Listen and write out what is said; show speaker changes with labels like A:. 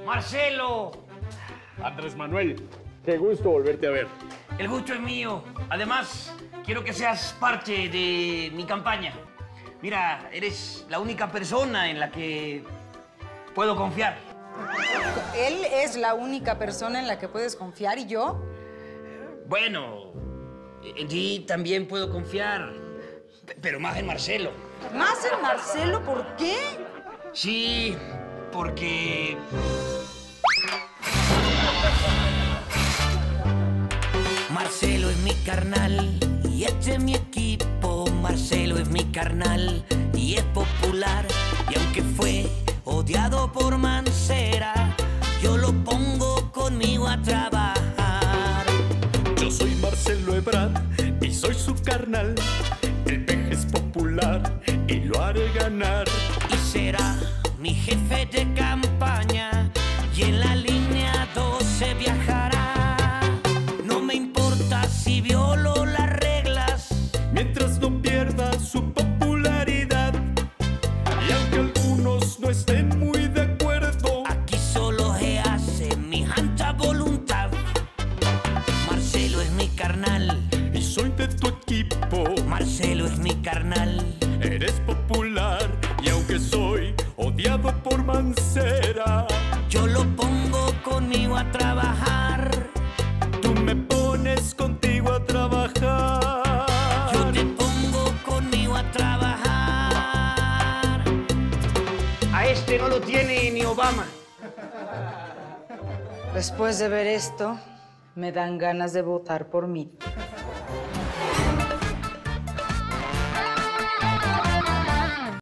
A: Marcelo.
B: Andrés Manuel, qué gusto volverte a ver.
A: El gusto es mío. Además, quiero que seas parte de mi campaña. Mira, eres la única persona en la que puedo confiar.
C: Él es la única persona en la que puedes confiar, ¿y yo?
A: Bueno, en ti también puedo confiar, pero más en Marcelo.
C: ¿Más en Marcelo? ¿Por qué?
A: Sí, porque... Marcelo es mi carnal y este es mi equipo. Marcelo es mi carnal y es popular. Y aunque fue odiado por Mancera, yo lo pongo conmigo a trabajar.
B: Yo soy Marcelo Ebrard y soy su carnal. El peje es popular y lo haré ganar.
A: Y será mi jefe de campaña y en la línea 12 viajará. No me importa si violo las reglas,
B: Mientras no pierda su popularidad. Y aunque algunos no estén muy de acuerdo,
A: aquí solo se hace mi santa voluntad. Marcelo es mi carnal,
B: y soy de tu equipo.
A: Marcelo es mi carnal.
B: Eres popular y aunque soy odiado por Mancera,
A: Yo lo pongo conmigo a trabajar.
B: tú me pones contigo a trabajar.
A: Yo te pongo conmigo a trabajar. A este no lo tiene ni Obama.
C: Después de ver esto, me dan ganas de votar por mí.